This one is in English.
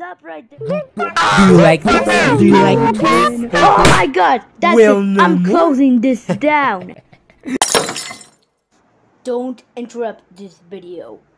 stop right there. Do you like this? Do you like this? Oh my god! That's Well, it. no I'm more. closing this down. Don't interrupt this video.